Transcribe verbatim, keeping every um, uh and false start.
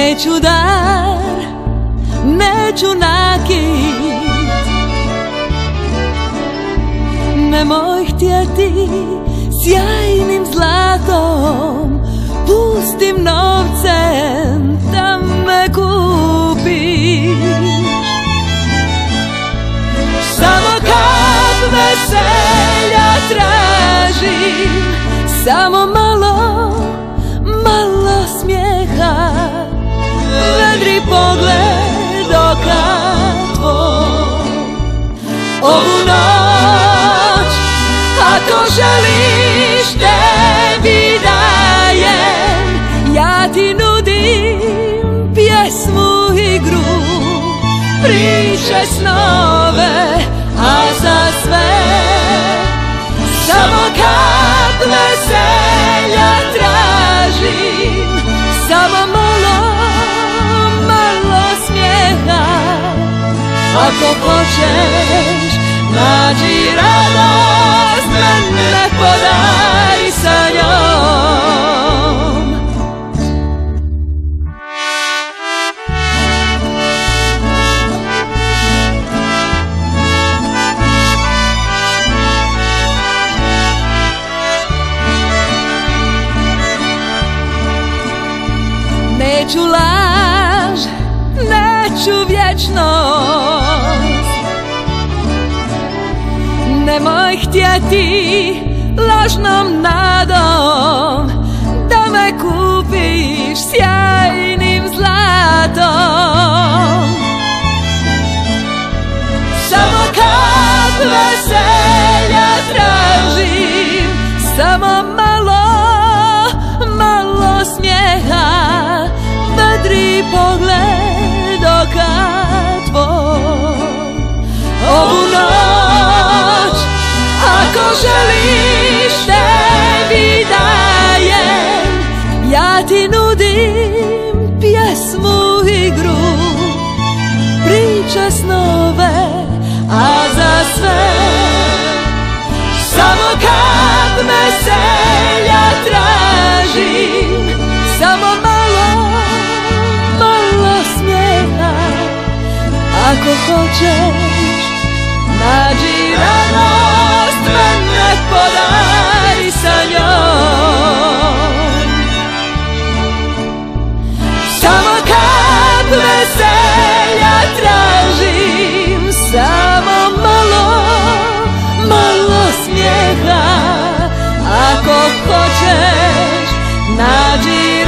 Neću dar, neću nakit, nemoj htjeti sjajnim zlatom, pustim novcem da me kupiš. Samo kap veselja tražim, samo malo, malo smijeha, vedri pogled oka tvoj. Ovu noć, ako želiš, tebi dajem, ja ti nudim pjesmu, igru, priče, snove, a za sve samo kap veselja tražim, samo malo, malo smijeha. Ako hoćeš, nađi radost, mene podari sa njom. Neću laž, neću vječnost, nemoj htjeti lažnom nadom da me kupiš sjajnim zlatom. Samo kap veselja tražim, samo malo, malo smijeha, vedri pogled oka tvoj. Ovu noć, ako želiš, tebi dajem, ja ti nudim pjesmu, igru, priče, snove, a za sve samo kap veselja tražim, samo malo, malo smijeha. Ako hoćeš, nađi radost, mene podari sa njom. Samo kap veselja tražim, samo malo, malo smijeha. Ako hoćeš, nađi